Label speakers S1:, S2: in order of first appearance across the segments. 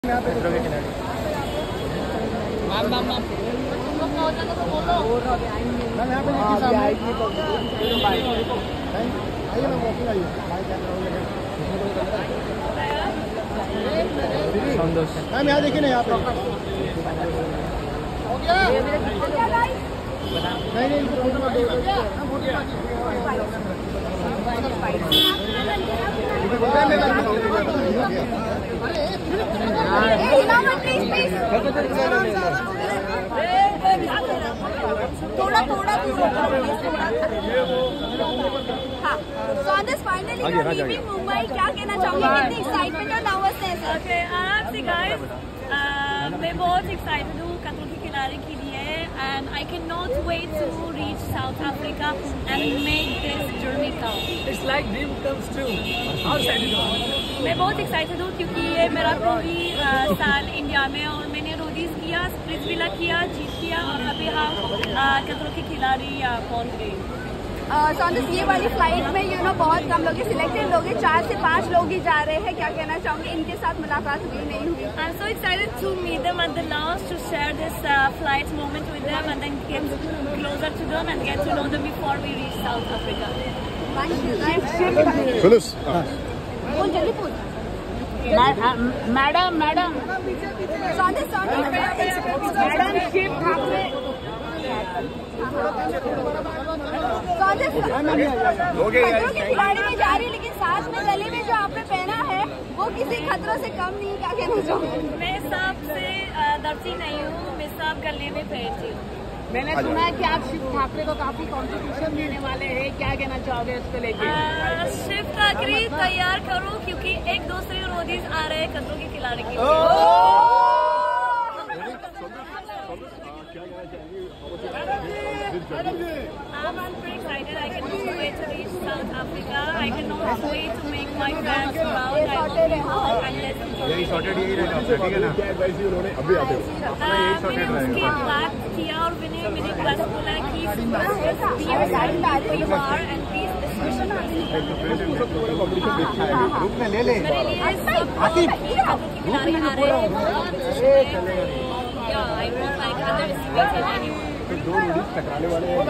S1: Ma'am यहाँ देखिए ना, यहाँ पे हो गया नहीं
S2: थोड़ा हाँ, so on this finally leaving Mumbai, क्या कहना चाहूँगी, कितनी एक्साइटमेंट और नर्वसनेस है?
S3: Okay, honestly guys, मैं बहुत एक्साइटेड हूँ कतरों की किनारे के लिए and I cannot wait to reach South Africa and make this journey count.
S4: It's like dream comes true. How excited are you?
S3: मैं बहुत एक्साइटेड हूँ क्योंकि ये मेरा पहली साल इंडिया में और मैंने रोडीज किया, स्प्लिट्सविला किया, जीत किया और अभी हम कतरों की खिलाड़ी पहुँच गए।
S2: ये वाली फ्लाइट में बहुत कम लोग सिलेक्टेड लोग 4 से 5 लोग ही जा रहे हैं, क्या कहना चाहूँगी? इनके साथ मुलाकात हुई नहीं हुई?
S3: I'm so excited to meet them at the last, to share this flight moment with them and then get closer to them and get to know them before we reach South Africa.
S1: Phyllis.
S4: Madam.
S2: खिलाड़ी में जा रही है, लेकिन साथ में गले में जो आपने पहना है वो किसी खतरों से कम नहीं, क्या कहना चाहूँगी?
S3: मैं सबसे डरती नहीं हूँ, मैं सब गले में पहनती हूँ।
S4: मैंने सुना है कि आप शिव ठाकरे को काफी कंट्रीब्यूशन देने वाले हैं, क्या कहना चाहोगे इसको लेके?
S3: शिव ठाकरे तैयार करो क्योंकि एक दूसरे रोडीज आ रहे हैं कतरों के खिलाड़ी के लिए। I'm pretty excited. I cannot wait to reach South Africa. I cannot wait to make my fans proud. I will be home and listen to
S1: यही sorted यही रहेगा आपका, ठीक है ना? क्या एडवाइस दी उन्होंने? अभी आते हो?
S3: मैंने उसके बात किया और मैंने मेरे क्लास बोला कि
S1: ग्रुप में ले ले।
S3: मेरे लिए सब खिलाड़ी आ रहे हैं। I won't like underestimate anyone.
S1: दो रोडीज टकराने वाले हैं।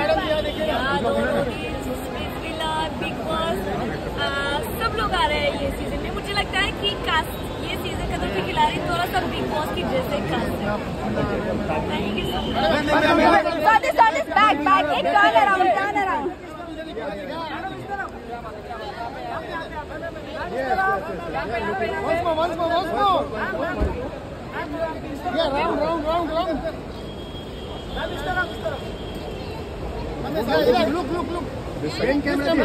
S3: बिग बॉस सब लोग आ रहे हैं ये सीजन में। मुझे लगता है कि ये सीजन कतरों की खिलाड़ी थोड़ा सा बिग बॉस की जैसे कास्ट है। Thank you so much.
S1: Yeah, round. Look. This camera.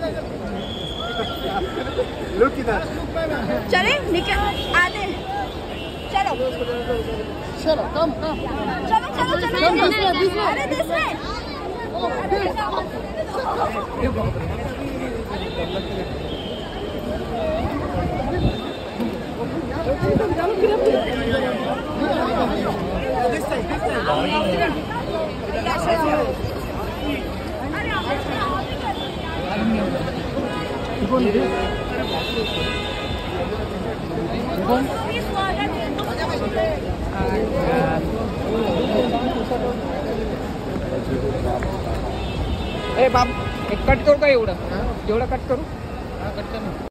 S1: Look इधर।
S2: चले निकल आते, चलो
S1: कम।
S2: चलो अरे दिस में
S4: बाप एक कट करू का एवढं कट करू?